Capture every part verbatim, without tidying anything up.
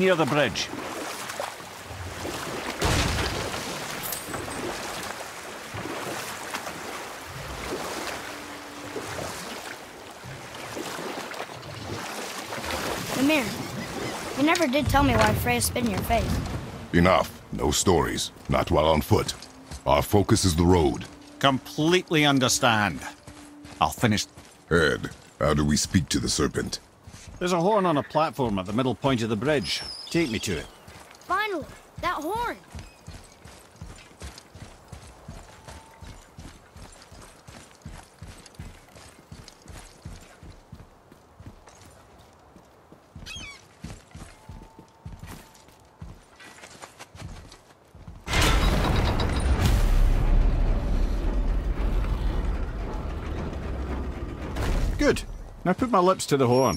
near the bridge. Mimir, you never did tell me why Freya spit in your face. Enough. No stories. Not while on foot. Our focus is the road. Completely understand. I'll finish. Ed, how do we speak to the serpent? There's a horn on a platform at the middle point of the bridge. Take me to it. Finally! That horn! Good. Now put my lips to the horn.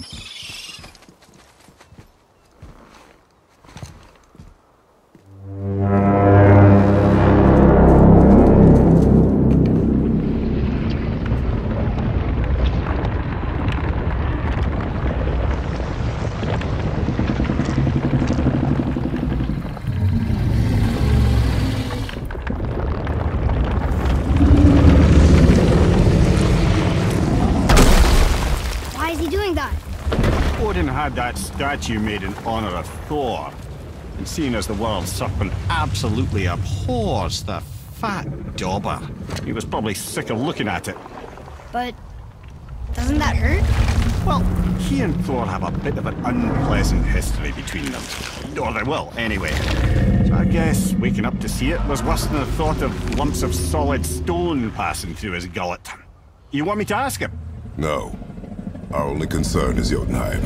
Odin had that statue made in honor of Thor. And seeing as the world serpent absolutely abhors the fat dauber, he was probably sick of looking at it. But doesn't that hurt? Well, he and Thor have a bit of an unpleasant history between them. Or they will, anyway. So I guess waking up to see it was worse than the thought of lumps of solid stone passing through his gullet. You want me to ask him? No. Our only concern is Jotunheim.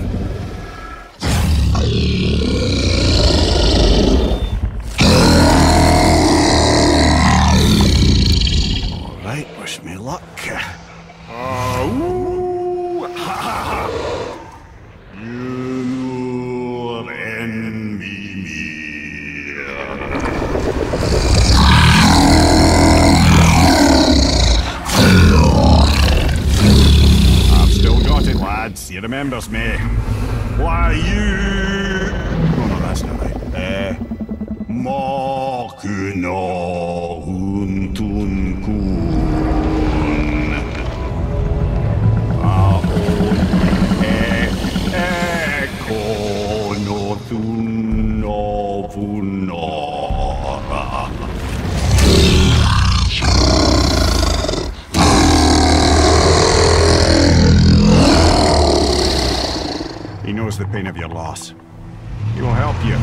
All right, wish me luck. Oh, ha ha! You're in me. I've still got it, lads. He remembers me. Why you? Oh no, that's not right. Uh, Makuna Huntun Kun. Aon Eko no Thuno Funora. He knows the pain of your loss. He will help you.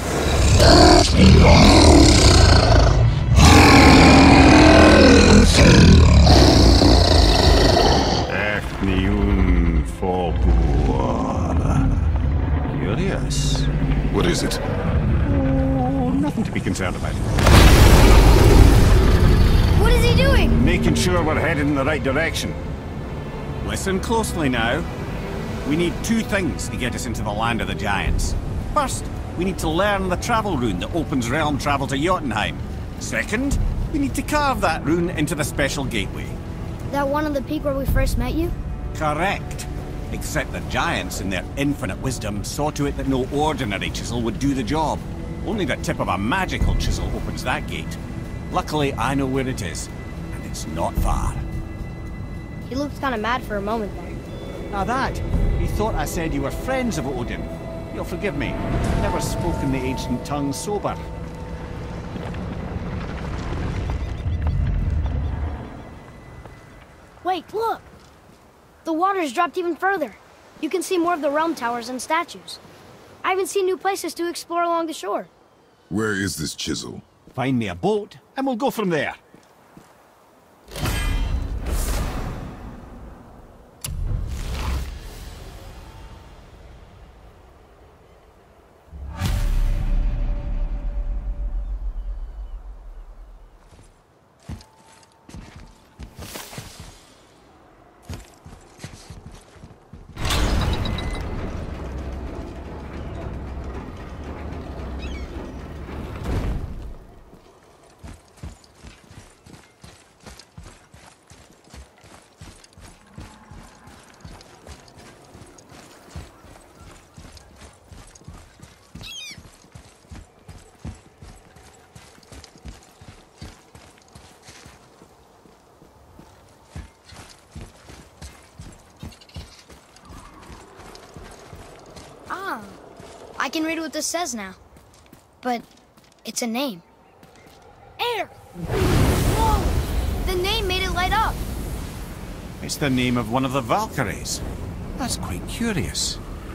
Ethniun Folkur. Curious. What is it? Oh, nothing to be concerned about. What is he doing? Making sure we're headed in the right direction. Listen closely now. We need two things to get us into the land of the giants. First, we need to learn the travel rune that opens realm travel to Jotunheim. Second, we need to carve that rune into the special gateway. That one on the peak where we first met you? Correct. Except the giants, in their infinite wisdom, saw to it that no ordinary chisel would do the job. Only the tip of a magical chisel opens that gate. Luckily, I know where it is, and it's not far. He looked kind of mad for a moment there. Now that, he thought I said you were friends of Odin. You'll forgive me. I've never spoken the ancient tongue sober. Wait, look! The water's dropped even further. You can see more of the realm towers and statues. I even see new places to explore along the shore. Where is this chisel? Find me a boat, and we'll go from there. I can read what this says now. But it's a name. Air! Whoa! The name made it light up. It's the name of one of the Valkyries. That's quite curious.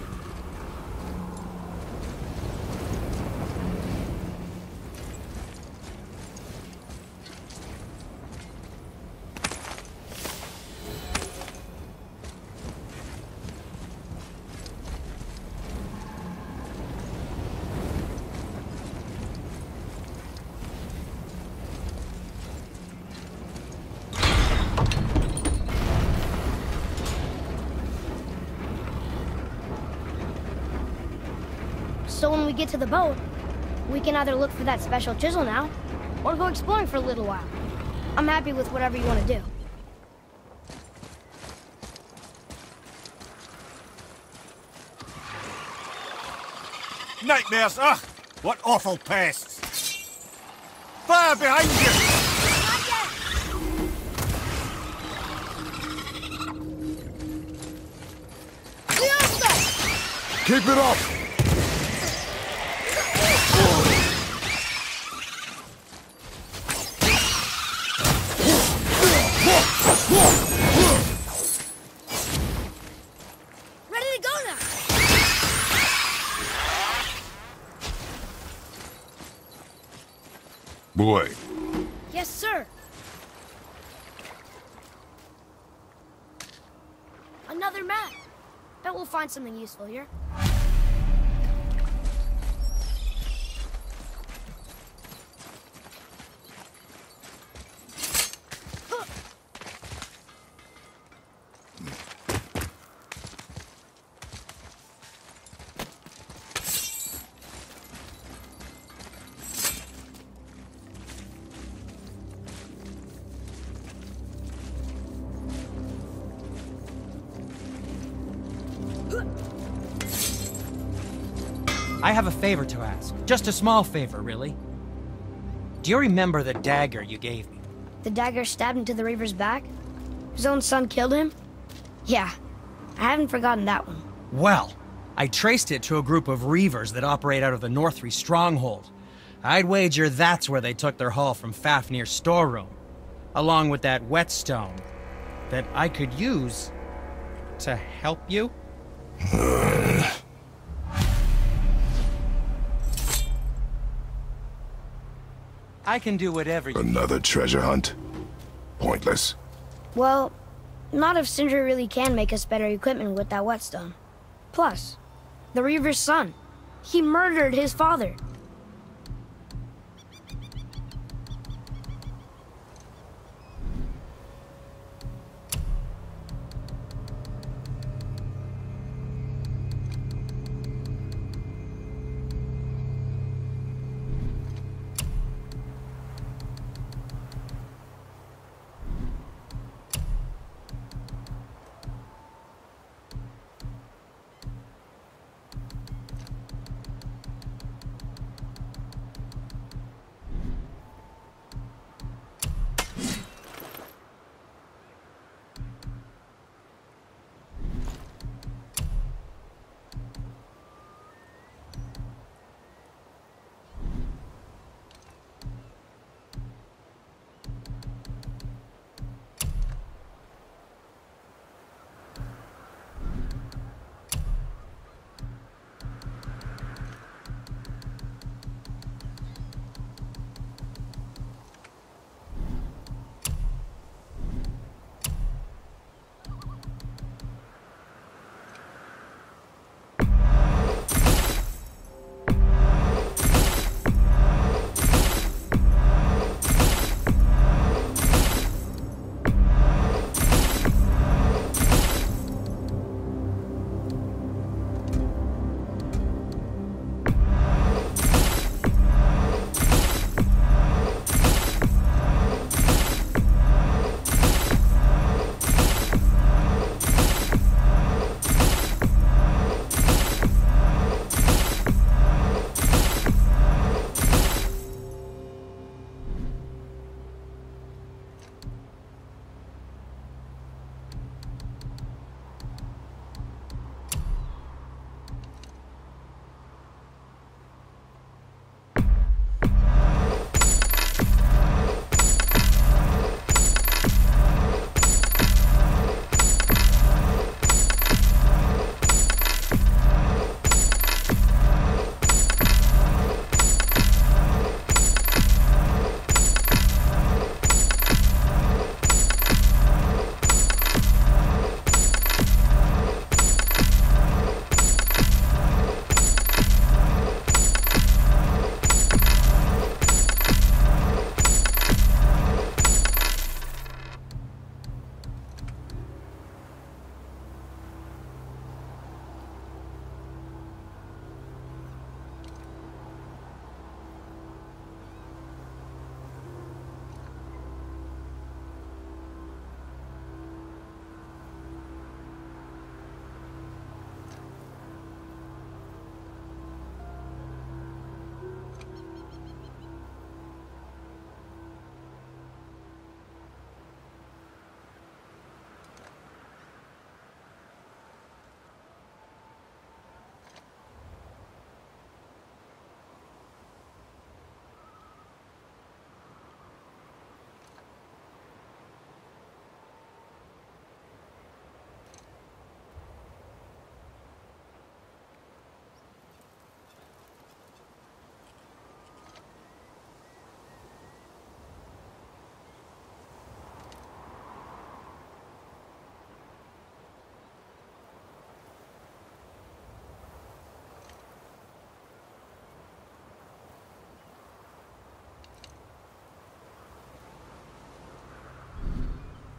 So when we get to the boat, we can either look for that special chisel now, or go exploring for a little while. I'm happy with whatever you want to do. Nightmares! Ugh! What awful pests! Fire behind you! Keep it up! Ready to go now! Boy, Yes, sir. Another map. Bet we'll find something useful here. I have a favor to ask. Just a small favor, really. Do you remember the dagger you gave me? The dagger stabbed into the Reaver's back? His own son killed him? Yeah, I haven't forgotten that one. Well, I traced it to a group of Reavers that operate out of the Northree stronghold. I'd wager that's where they took their haul from Fafnir's storeroom, along with that whetstone that I could use to help you. I can do whatever you... Another treasure hunt? Pointless. Well, not if Sindri really can make us better equipment with that whetstone. Plus, the Reaver's son. He murdered his father.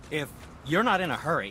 If you're not in a hurry.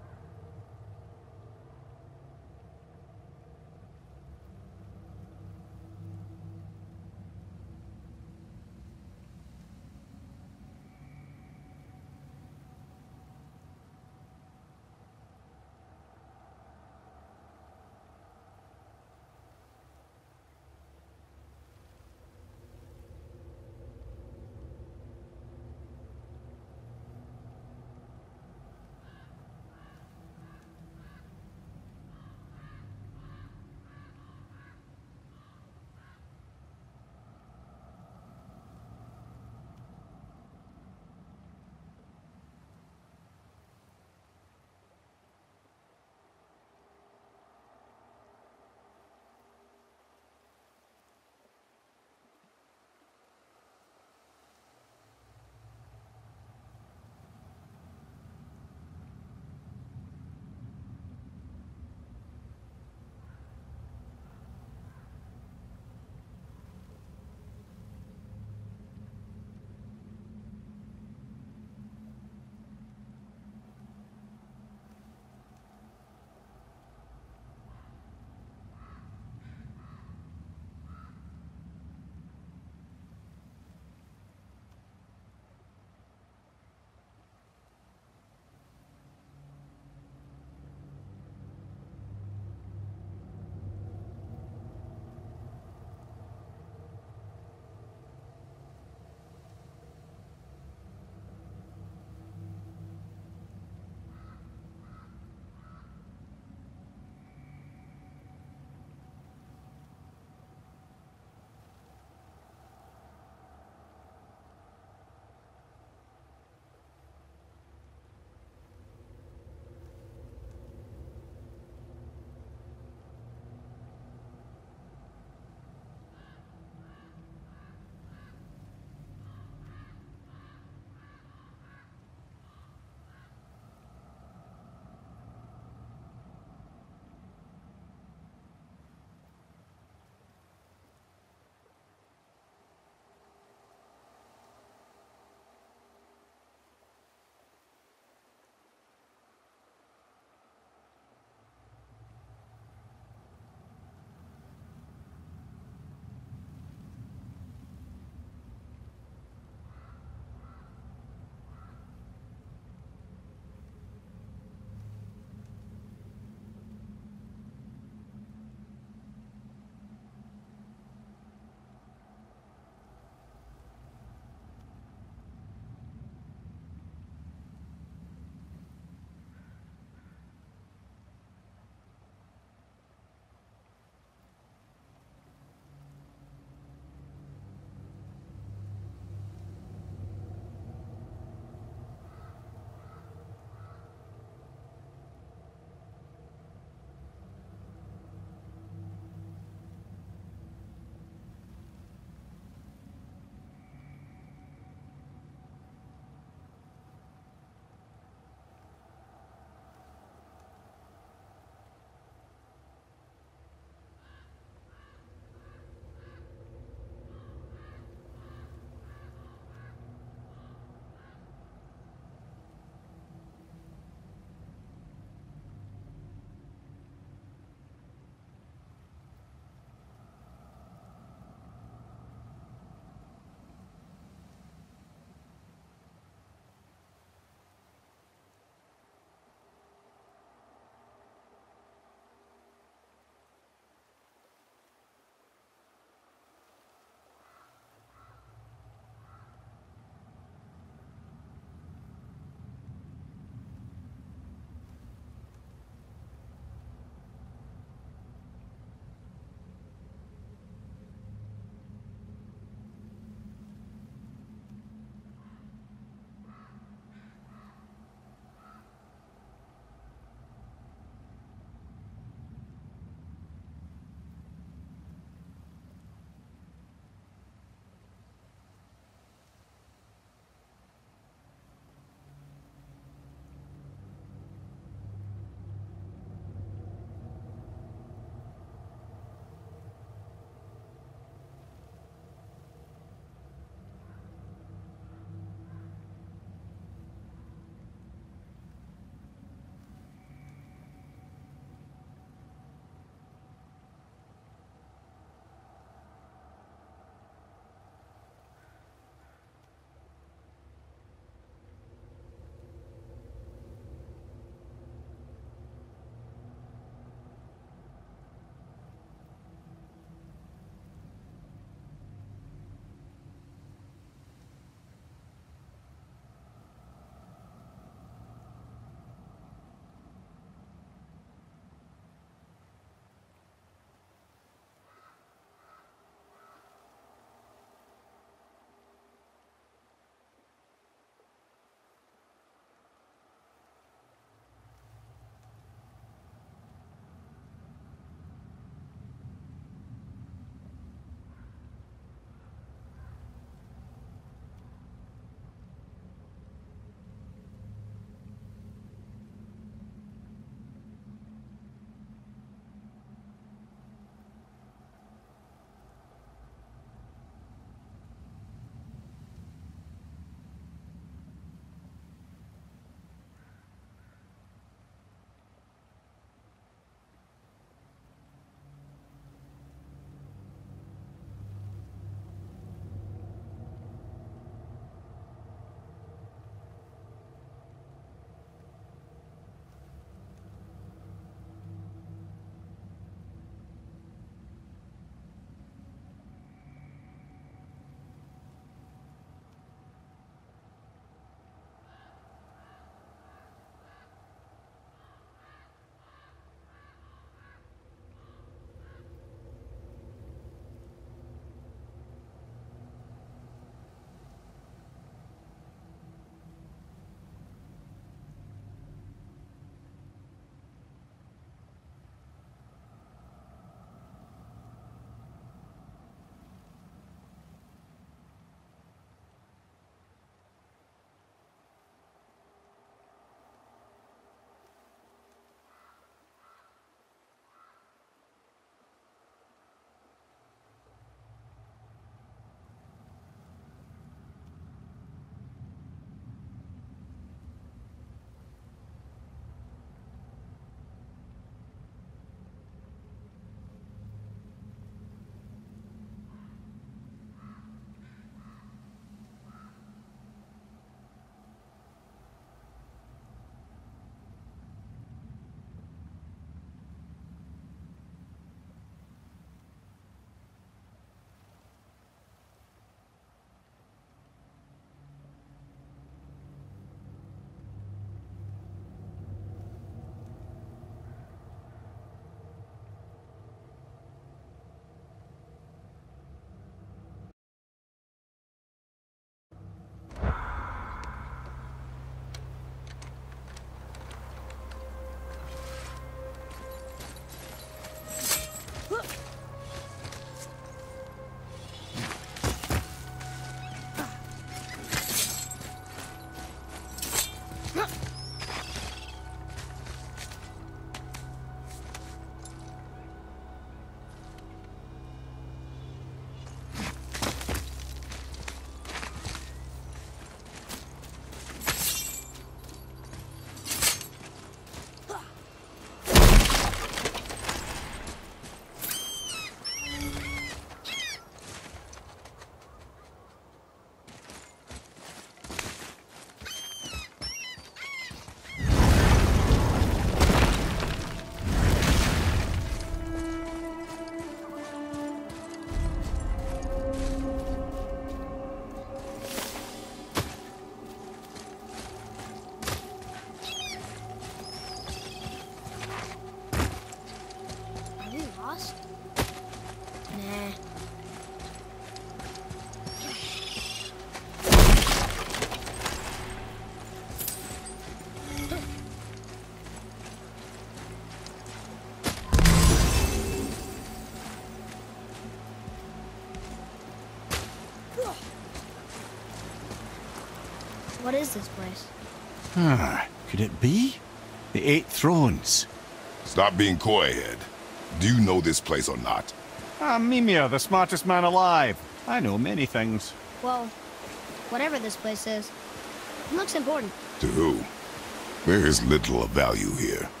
What is this place? Ah, could it be? The Eight Thrones. Stop being coy, Head. Do you know this place or not? I'm Mimir, the smartest man alive. I know many things. Well, whatever this place is, it looks important. To who? There is little of value here.